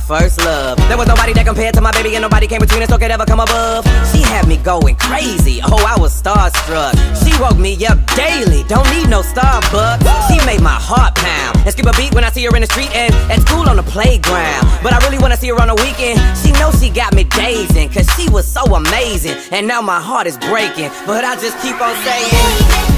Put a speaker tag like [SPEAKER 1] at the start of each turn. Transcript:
[SPEAKER 1] first love. There was nobody that compared to my baby, and nobody came between us or could ever come above. She had me going crazy, oh I was starstruck. She woke me up daily, don't need no Starbucks. She made my heart pound and skip a beat when I see her in the street and at school on the playground. But I really wanna see her on the weekend. She knows she got me dazing, cause she was so amazing. And now my heart is breaking, but I just keep on saying